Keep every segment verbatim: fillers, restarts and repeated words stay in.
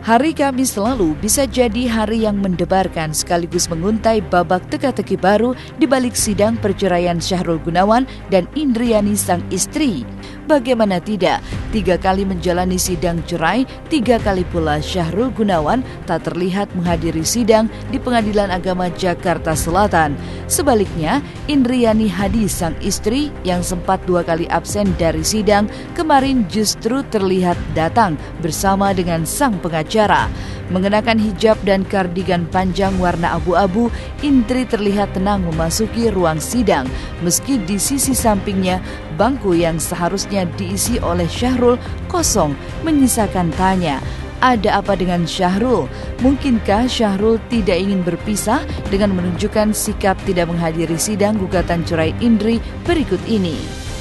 Hari Kamis lalu bisa jadi hari yang mendebarkan sekaligus menguntai babak teka-teki baru di balik sidang perceraian Syahrul Gunawan dan Indriani sang istri. Bagaimana tidak, tiga kali menjalani sidang cerai, tiga kali pula Syahrul Gunawan tak terlihat menghadiri sidang di Pengadilan Agama Jakarta Selatan. Sebaliknya, Indriani Hadi sang istri yang sempat dua kali absen dari sidang kemarin justru terlihat datang bersama dengan sang pengacara. Mengenakan hijab dan kardigan panjang warna abu-abu, Indri terlihat tenang memasuki ruang sidang meski di sisi sampingnya bangku yang seharusnya diisi oleh Syahrul kosong menyisakan tanya. Ada apa dengan Syahrul? Mungkinkah Syahrul tidak ingin berpisah dengan menunjukkan sikap tidak menghadiri sidang gugatan cerai Indri berikut ini?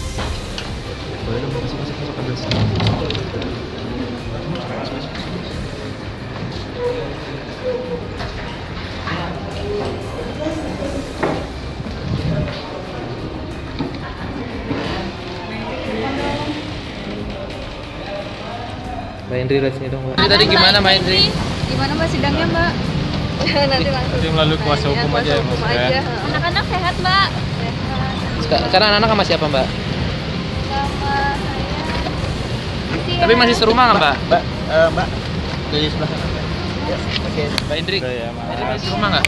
Mbak Indri, lihat sini dong, Mbak. Jadi tadi gimana, Mbak Indri? Gimana Mbak sidangnya, Mbak? Nanti langsung. Nanti melalui kuasa hukum ya, aja, kuasa hukum Mas. aja. Anak-anak sehat, Mbak. Sehat. Sekarang anak-anak sama siapa, Mbak? Sama saya. Tapi masih serumah nggak, Mbak? Mbak, uh, Mbak, dari sebelah sana. Ya, Oke, Mbak Indri. Ya, Indri masih serumah nggak?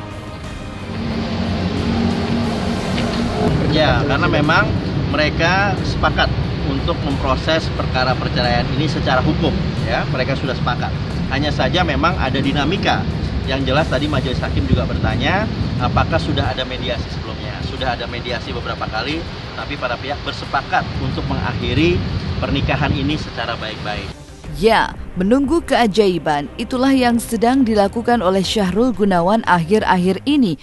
Ya, karena memang mereka sepakat untuk memproses perkara perceraian ini secara hukum, ya, mereka sudah sepakat. Hanya saja memang ada dinamika. Yang jelas tadi majelis hakim juga bertanya, apakah sudah ada mediasi sebelumnya? Sudah ada mediasi beberapa kali, tapi para pihak bersepakat untuk mengakhiri pernikahan ini secara baik-baik. Ya, menunggu keajaiban itulah yang sedang dilakukan oleh Syahrul Gunawan akhir-akhir ini.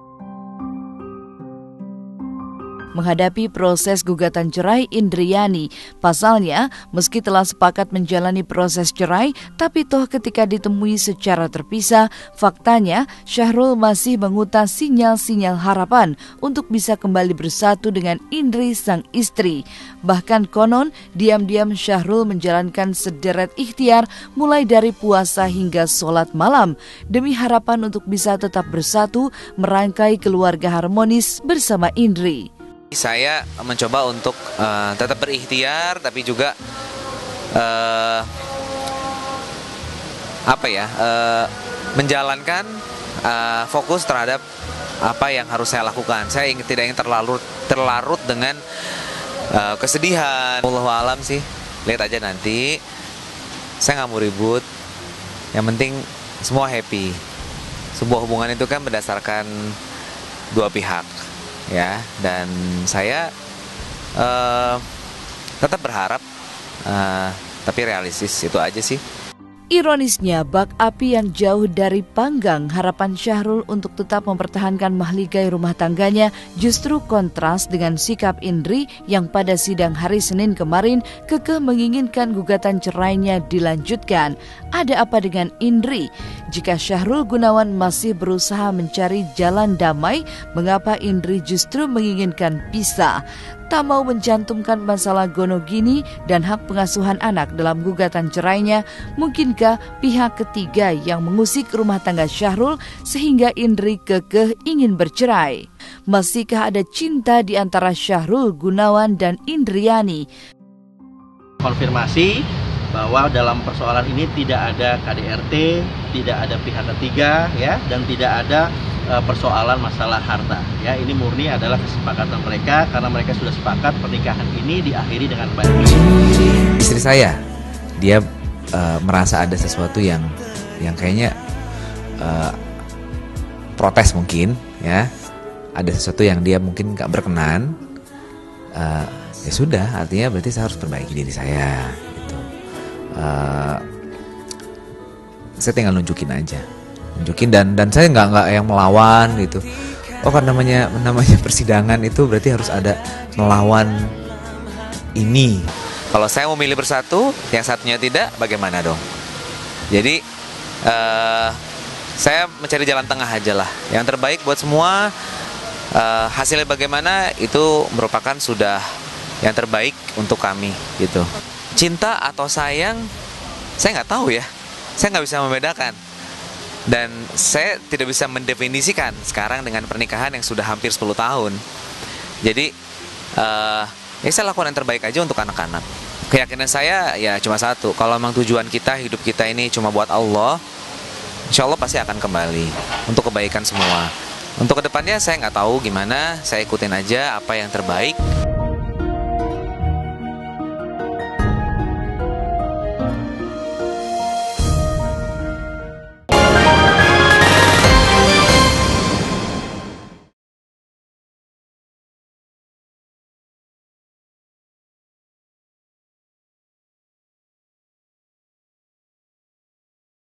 Menghadapi proses gugatan cerai Indriani. Pasalnya, meski telah sepakat menjalani proses cerai, tapi toh ketika ditemui secara terpisah, faktanya Syahrul masih mengutas sinyal-sinyal harapan untuk bisa kembali bersatu dengan Indri sang istri. Bahkan konon, diam-diam Syahrul menjalankan sederet ikhtiar mulai dari puasa hingga sholat malam, demi harapan untuk bisa tetap bersatu, merangkai keluarga harmonis bersama Indri. Saya mencoba untuk uh, tetap berikhtiar, tapi juga uh, apa ya, uh, menjalankan uh, fokus terhadap apa yang harus saya lakukan. Saya ingin, tidak ingin terlalu terlarut dengan uh, kesedihan. Wallahu alam sih, lihat aja nanti. Saya nggak mau ribut. Yang penting semua happy. Sebuah hubungan itu kan berdasarkan dua pihak. Ya, dan saya uh, tetap berharap, uh, tapi realistis, itu aja sih. Ironisnya, bak api yang jauh dari panggang harapan Syahrul untuk tetap mempertahankan mahligai rumah tangganya justru kontras dengan sikap Indri yang pada sidang hari Senin kemarin kekeh menginginkan gugatan cerainya dilanjutkan. Ada apa dengan Indri? Jika Syahrul Gunawan masih berusaha mencari jalan damai, mengapa Indri justru menginginkan pisah? Tak mau mencantumkan masalah gonogini dan hak pengasuhan anak dalam gugatan cerainya, mungkinkah pihak ketiga yang mengusik rumah tangga Syahrul sehingga Indri kekeh ingin bercerai? Masihkah ada cinta di antara Syahrul Gunawan dan Indriani? Konfirmasi bahwa dalam persoalan ini tidak ada K D R T, tidak ada pihak ketiga, ya, dan tidak ada uh, persoalan masalah harta. Ya, ini murni adalah kesepakatan mereka karena mereka sudah sepakat pernikahan ini diakhiri dengan baik. Istri saya, dia uh, merasa ada sesuatu yang yang kayaknya uh, protes mungkin, ya, ada sesuatu yang dia mungkin gak berkenan. Uh, ya sudah, artinya berarti saya harus perbaiki diri saya. Uh, saya tinggal nunjukin aja, nunjukin dan dan saya nggak nggak yang melawan gitu. Oh kan namanya namanya persidangan itu berarti harus ada melawan ini. Kalau saya mau milih bersatu, yang satunya tidak, bagaimana dong? Jadi uh, saya mencari jalan tengah aja lah, yang terbaik buat semua. Uh, hasilnya bagaimana itu merupakan sudah yang terbaik untuk kami gitu. Cinta atau sayang, saya nggak tahu ya. saya nggak bisa membedakan. Dan saya tidak bisa mendefinisikan sekarang dengan pernikahan yang sudah hampir sepuluh tahun. Jadi uh, ya saya lakukan yang terbaik aja untuk anak-anak. Keyakinan saya ya cuma satu, kalau memang tujuan kita, hidup kita ini cuma buat Allah, insya Allah pasti akan kembali untuk kebaikan semua. Untuk kedepannya saya nggak tahu gimana, saya ikutin aja apa yang terbaik.